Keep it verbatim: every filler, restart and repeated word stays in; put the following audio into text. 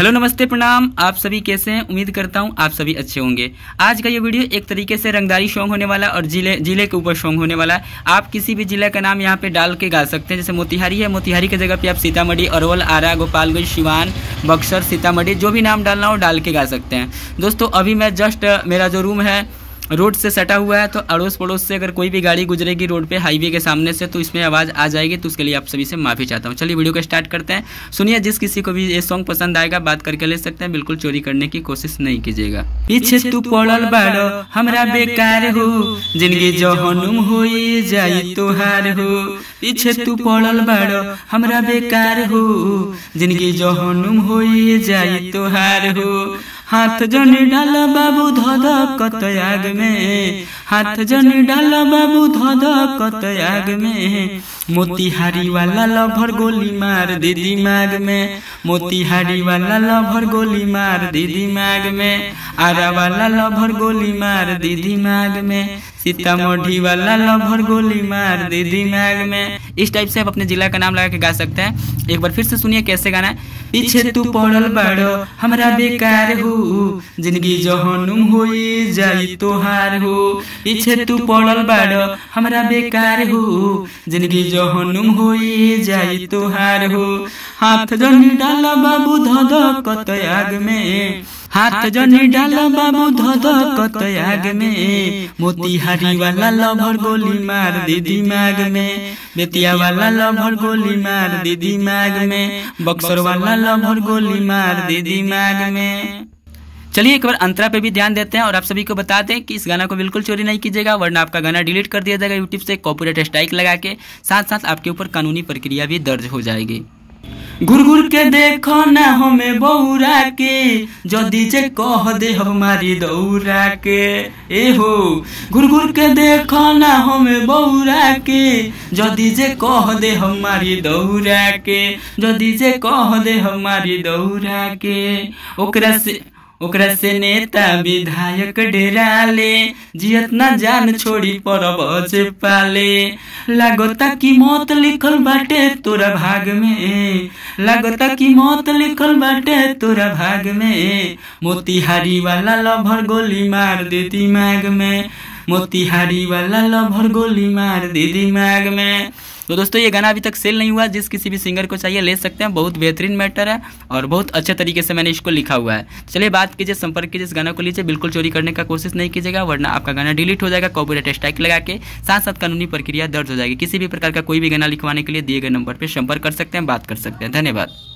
Hello नमस्ते प्रणाम, आप सभी कैसे हैं। उम्मीद करता हूं आप सभी अच्छे होंगे। आज का ये वीडियो एक तरीके से रंगदारी सॉन्ग होने वाला है और जिले जिले के ऊपर सॉन्ग होने वाला है। आप किसी भी जिले का नाम यहां पे डाल के गा सकते हैं। जैसे मोतिहारी है, मोतिहारी की जगह पे आप सीतामढ़ी, अरवल, आरा, गोपालगंज, सिवान, बक्सर, सीतामढ़ी जो भी नाम डालना हो डाल के गा सकते हैं। दोस्तों अभी मैं जस्ट मेरा जो रूम है रोड से सटा हुआ है, तो अड़ोस पड़ोस से अगर कोई भी गाड़ी गुजरेगी रोड पे हाईवे के सामने से तो इसमें आवाज़ आ जाएगी, तो उसके लिए आप सभी से माफ़ी चाहता हूँ। चलिए वीडियो को स्टार्ट करते हैं। सुनिए, जिस किसी को भी ये सॉन्ग पसंद आएगा बात करके ले सकते हैं, बिल्कुल चोरी करने की कोशिश नहीं कीजिएगा। पीछे तू पड़ल बाड़ो हमरा बेकार हो, जिंदगी जहनुम होई जाई तोहार हो। पीछे तू पड़ल बाड़ो हमरा बेकार हो, जिंदगी जहनुम होई जाई तोहार हो। हाथ जन डाल बाबू धध कत आग में, हाथ जन डाल बाबू धध कत आग में। मोतिहारी वाला लभर गोली मार दे दिमाग में, मोतिहारी वाला लभर गोली मार दे दिमाग में। आरा वाला लभर गोली मार दे दिमाग में, सीतामढ़ी वाला लभर गोली मार दे दिमाग में। इस टाइप से आप अपने जिला का नाम लगा के गा सकते हैं। एक बार फिर से सुनिए कैसे गाना है। पीछे तू पड़ल बाड़ो हमरा बेकार हो, जिंदगी जहनुम होई जाई तोहार हो। पीछे तू पड़ल बाड़ो हमरा बेकार हो, जिंदगी जहनुम होई जाई तोहार हो। हाथ जनी डाल बाबू धध कत आग में, हाथ जनी डाल बाबू धध कत आग में। मोतिहारी वाला लभर गोली मार दे दिमाग में, बेतिया वाला लभर गोली मार दे दिमाग में। बक्सर वाला लभर गोली मार दे दिमाग में। चलिए एक बार अंतरा पे भी ध्यान देते हैं और आप सभी को बता दें कि इस गाना को बिल्कुल चोरी नहीं कीजिएगा, वरना आपका गाना डिलीट कर दिया जाएगा यूट्यूब से कॉपीराइट स्ट्राइक लगा के। साथ साथ आपके ऊपर कानूनी प्रक्रिया भी दर्ज हो जाएगी। घुर घुर के देखो ना हमें बौरा के, जदी जे कह दे हमारी दौरा के। ए हो घुर घुर के देखो ना हमें बौरा के, जदी जे कह दे हमारी दौरा के, जदी जे कह दे हमारी दौरा के। ओकरा से ओकरा से नेता विधायक डेरा ले, जियत ना जान छोड़ी परब से पाले। लागता की मौत लिखल बाटे तोरा भाग में, लागता की मौत लिखल बाटे तोरा भाग में। मोतिहारी वाला लभर गोली मार दे दिमाग में, मोतिहारी वाला लभर गोली मार दे दिमाग में। तो दोस्तों ये गाना अभी तक सेल नहीं हुआ, जिस किसी भी सिंगर को चाहिए ले सकते हैं। बहुत बेहतरीन मैटर है और बहुत अच्छे तरीके से मैंने इसको लिखा हुआ है। चलिए बात कीजिए, संपर्क कीजिए, इस गाना को लीजिए। बिल्कुल चोरी करने का कोशिश नहीं कीजिएगा, वरना आपका गाना डिलीट हो जाएगा कॉपीराइट स्ट्राइक लगा के। साथ साथ कानूनी प्रक्रिया दर्ज हो जाएगी। किसी भी प्रकार का कोई भी गाना लिखवाने के लिए दिए गए नंबर पर संपर्क कर सकते हैं, बात कर सकते हैं। धन्यवाद।